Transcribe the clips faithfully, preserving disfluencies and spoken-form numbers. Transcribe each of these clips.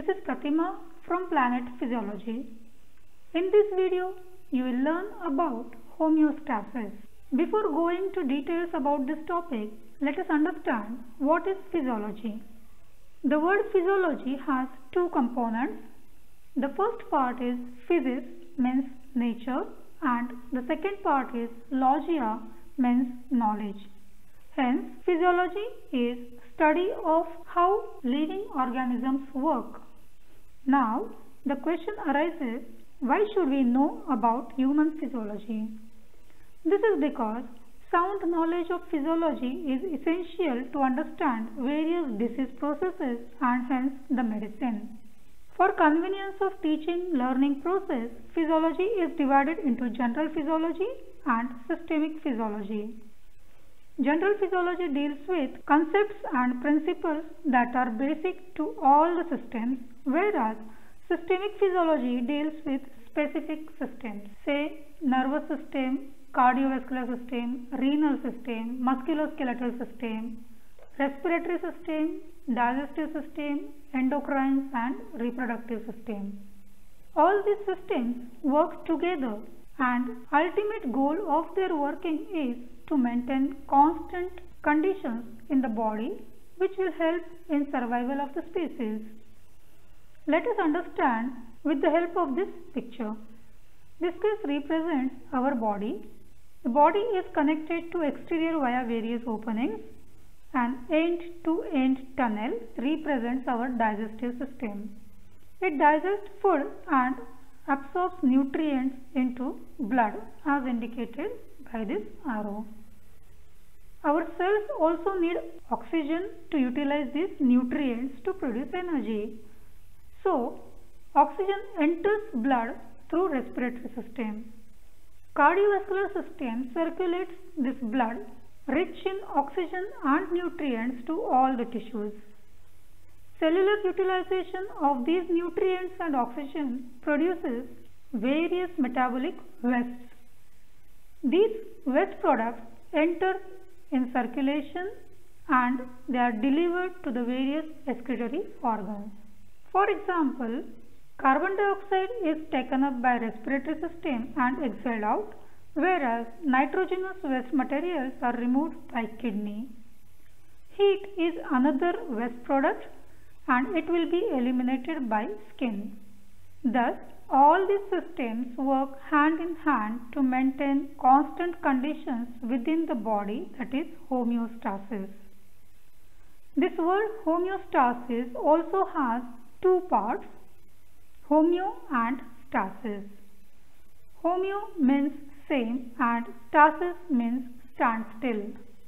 This is Pratima from Planet Physiology. In this video, you will learn about homeostasis. Before going to details about this topic, let us understand what is physiology. The word physiology has two components. The first part is physis, means nature, and the second part is logia, means knowledge. Hence, physiology is study of how living organisms work. Now, the question arises, why should we know about human physiology? This is because sound knowledge of physiology is essential to understand various disease processes and hence the medicine. For convenience of teaching learning process, physiology is divided into general physiology and systemic physiology. General physiology deals with concepts and principles that are basic to all the systems, whereas systemic physiology deals with specific systems, say nervous system, cardiovascular system, renal system, musculoskeletal system, respiratory system, digestive system, endocrine and reproductive system. All these systems work together and ultimate goal of their working is to maintain constant conditions in the body which will help in survival of the species. Let us understand with the help of this picture. This case represents our body. The body is connected to exterior via various openings. An end-to-end tunnel represents our digestive system. It digests food and absorbs nutrients into blood as indicated by this arrow. Our cells also need oxygen to utilize these nutrients to produce energy. So, oxygen enters blood through respiratory system. Cardiovascular system circulates this blood rich in oxygen and nutrients to all the tissues. Cellular utilization of these nutrients and oxygen produces various metabolic wastes. These waste products enter in circulation and they are delivered to the various excretory organs. For example, carbon dioxide is taken up by respiratory system and exhaled out, whereas nitrogenous waste materials are removed by kidney. Heat is another waste product and it will be eliminated by skin. Thus, all these systems work hand in hand to maintain constant conditions within the body, that is homeostasis. This word homeostasis also has two parts, homeo and stasis. Homeo means same and stasis means stand still.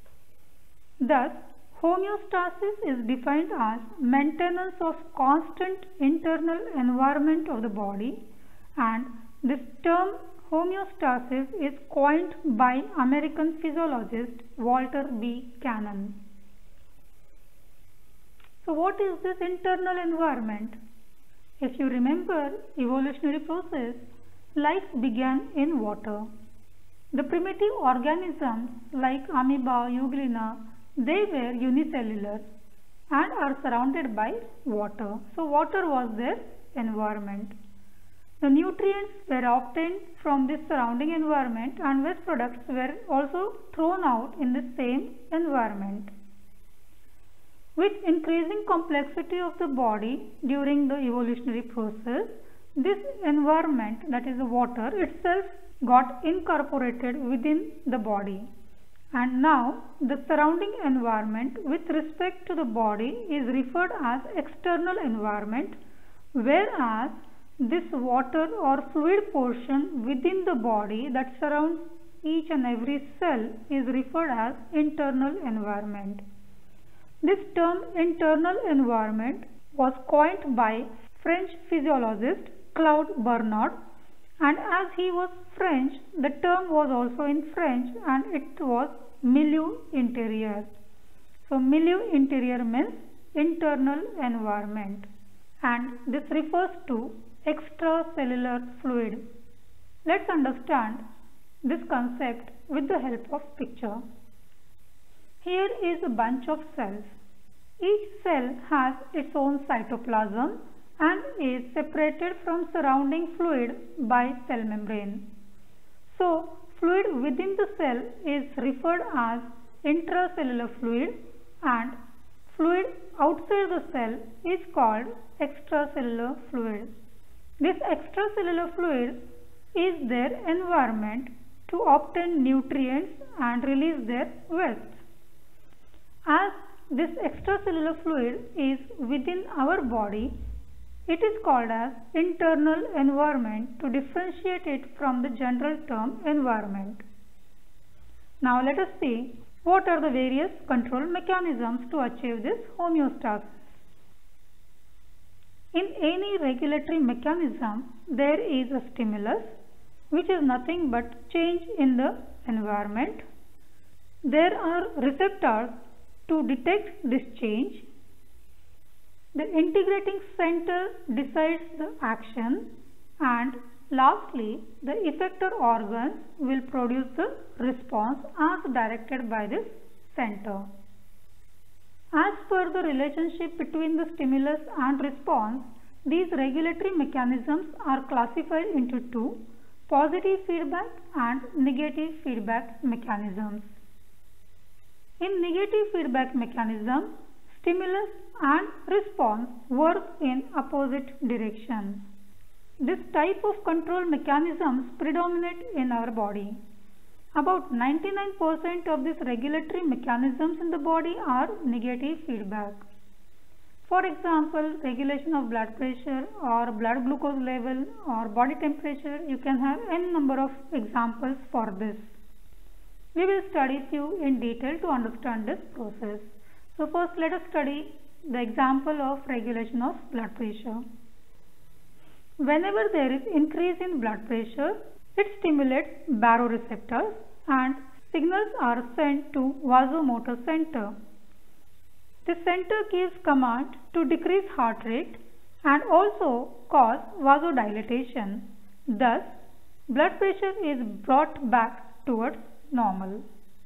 Thus, homeostasis is defined as maintenance of constant internal environment of the body, and this term homeostasis is coined by American physiologist Walter B. Cannon. So what is this internal environment? If you remember evolutionary process, life began in water. The primitive organisms like amoeba, euglena, they were unicellular and are surrounded by water. So water was their environment. The nutrients were obtained from this surrounding environment and waste products were also thrown out in the same environment. With increasing complexity of the body during the evolutionary process, this environment, that is the water itself, got incorporated within the body. And now the surrounding environment with respect to the body is referred as external environment, whereas this water or fluid portion within the body that surrounds each and every cell is referred as internal environment. This term internal environment was coined by French physiologist Claude Bernard, and as he was French, the term was also in French and it was milieu intérieur. So milieu intérieur means internal environment and this refers to extracellular fluid. Let's understand this concept with the help of picture. Here is a bunch of cells. Each cell has its own cytoplasm and is separated from surrounding fluid by cell membrane. So, fluid within the cell is referred as intracellular fluid and fluid outside the cell is called extracellular fluid. This extracellular fluid is their environment to obtain nutrients and release their waste. As this extracellular fluid is within our body, it is called as internal environment to differentiate it from the general term environment. Now let us see what are the various control mechanisms to achieve this homeostasis. In any regulatory mechanism, there is a stimulus which is nothing but change in the environment. There are receptors to detect this change. The integrating center decides the action, and lastly, the effector organs will produce the response as directed by this center. As per the relationship between the stimulus and response, these regulatory mechanisms are classified into two: positive feedback and negative feedback mechanisms. In negative feedback mechanism, stimulus and response work in opposite directions. This type of control mechanisms predominate in our body. About ninety-nine percent of these regulatory mechanisms in the body are negative feedback. For example, regulation of blood pressure or blood glucose level or body temperature, you can have n number of examples for this. We will study few in detail to understand this process. So first let us study the example of regulation of blood pressure. Whenever there is increase in blood pressure, it stimulates baroreceptors and signals are sent to vasomotor center. The center gives command to decrease heart rate and also cause vasodilatation. Thus, blood pressure is brought back towards normal.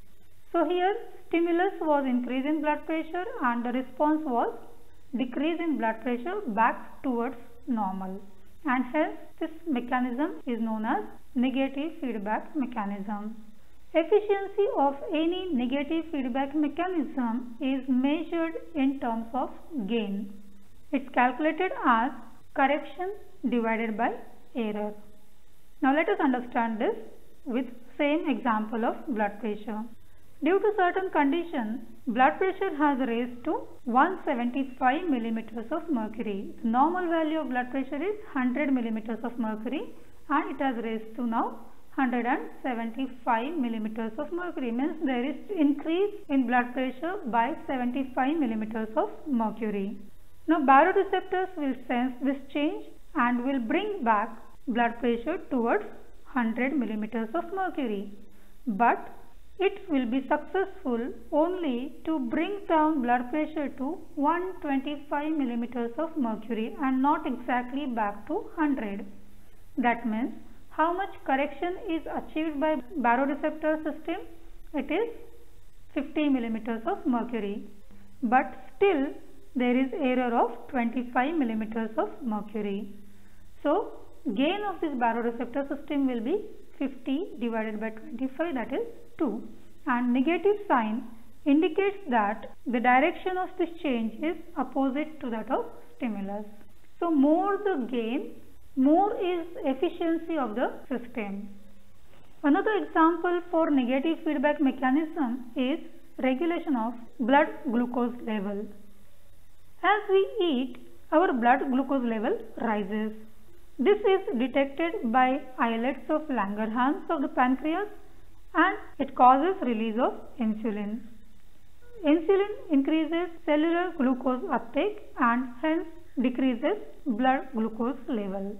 So here stimulus was increase in blood pressure and the response was decrease in blood pressure back towards normal, and hence this mechanism is known as negative feedback mechanism. Efficiency of any negative feedback mechanism is measured in terms of gain. It's calculated as correction divided by error. Now let us understand this with same example of blood pressure. Due to certain condition, blood pressure has raised to one hundred seventy-five millimeters of mercury. The normal value of blood pressure is one hundred millimeters of mercury and it has raised to now one hundred seventy-five millimeters of mercury. Means there is increase in blood pressure by seventy-five millimeters of mercury. Now baroreceptors will sense this change and will bring back blood pressure towards one hundred millimeters of mercury. But it will be successful only to bring down blood pressure to one hundred twenty-five millimeters of mercury and not exactly back to one hundred. That means how much correction is achieved by baroreceptor system? It is fifty millimeters of mercury. But still there is error of twenty-five millimeters of mercury. So gain of this baroreceptor system will be fifty divided by twenty-five, that is two, and negative sign indicates that the direction of this change is opposite to that of stimulus. So more the gain, more is efficiency of the system. Another example for negative feedback mechanism is regulation of blood glucose level. As we eat, our blood glucose level rises. This is detected by islets of Langerhans of the pancreas and it causes release of insulin. Insulin increases cellular glucose uptake and hence decreases blood glucose level.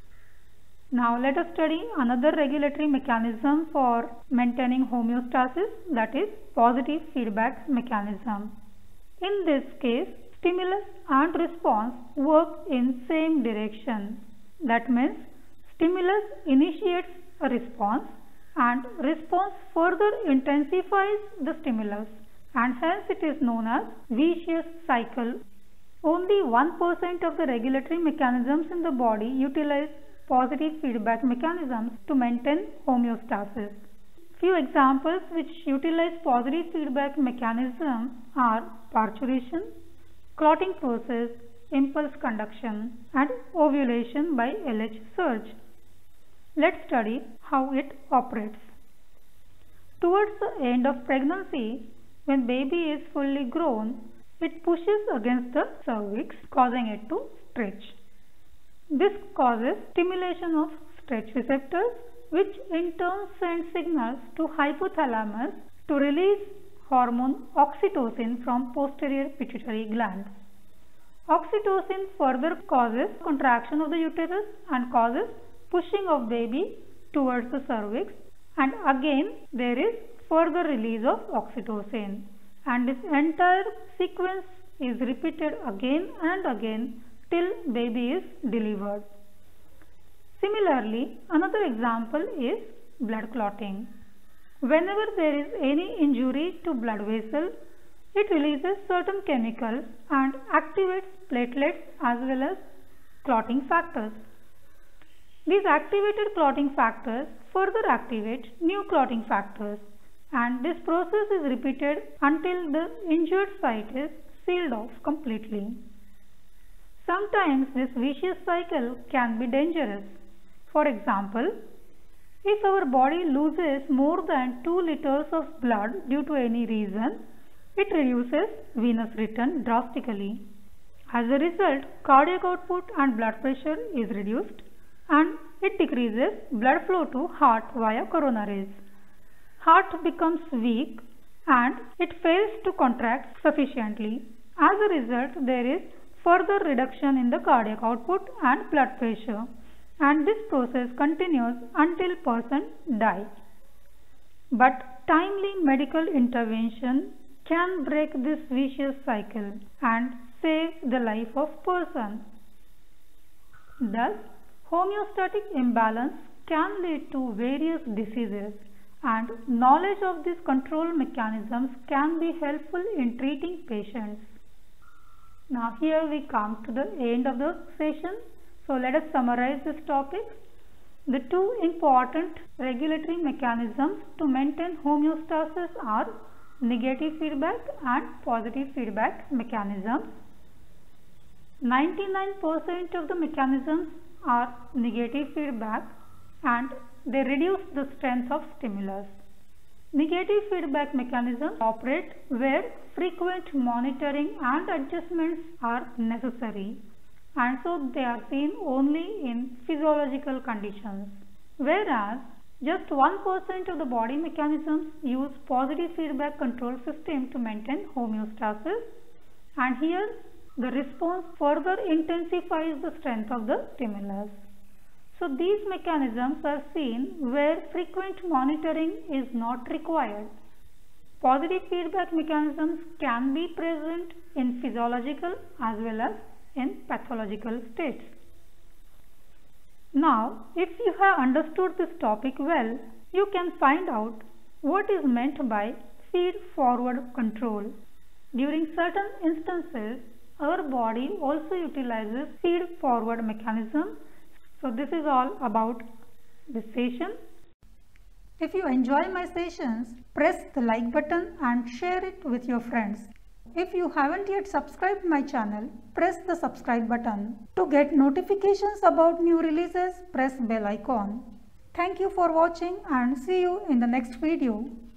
Now let us study another regulatory mechanism for maintaining homeostasis, that is positive feedback mechanism. In this case, stimulus and response work in same direction. That means stimulus initiates a response and response further intensifies the stimulus, and hence it is known as vicious cycle. Only one percent of the regulatory mechanisms in the body utilize positive feedback mechanisms to maintain homeostasis. Few examples which utilize positive feedback mechanism are parturition, clotting process, impulse conduction, and ovulation by L H surge. Let's study how it operates. Towards the end of pregnancy, when baby is fully grown, it pushes against the cervix, causing it to stretch. This causes stimulation of stretch receptors, which in turn sends signals to hypothalamus to release hormone oxytocin from posterior pituitary gland. Oxytocin further causes contraction of the uterus and causes pushing of baby towards the cervix, and again there is further release of oxytocin, and this entire sequence is repeated again and again till baby is delivered. Similarly, another example is blood clotting. Whenever there is any injury to blood vessel, it releases certain chemicals and activates platelets as well as clotting factors. These activated clotting factors further activate new clotting factors, and this process is repeated until the injured site is sealed off completely. Sometimes this vicious cycle can be dangerous. For example, if our body loses more than two liters of blood due to any reason, it reduces venous return drastically. As a result, cardiac output and blood pressure is reduced, and it decreases blood flow to heart via coronaries. Heart becomes weak and it fails to contract sufficiently. As a result, there is further reduction in the cardiac output and blood pressure, and this process continues until person dies. But timely medical intervention can break this vicious cycle and save the life of person. Thus, homeostatic imbalance can lead to various diseases, and knowledge of these control mechanisms can be helpful in treating patients. Now here we come to the end of the session. So let us summarize this topic. The two important regulatory mechanisms to maintain homeostasis are negative feedback and positive feedback mechanisms. ninety-nine percent of the mechanisms are negative feedback and they reduce the strength of stimulus. Negative feedback mechanisms operate where frequent monitoring and adjustments are necessary, and so they are seen only in physiological conditions. Whereas just one percent of the body mechanisms use positive feedback control system to maintain homeostasis, and here the response further intensifies the strength of the stimulus. So these mechanisms are seen where frequent monitoring is not required. Positive feedback mechanisms can be present in physiological as well as in pathological states. Now, if you have understood this topic well, you can find out what is meant by feed-forward control. During certain instances, our body also utilizes feed-forward mechanism. So this is all about this session. If you enjoy my sessions, press the like button and share it with your friends. If you haven't yet subscribed my channel, press the subscribe button. To get notifications about new releases, press bell icon. Thank you for watching and see you in the next video.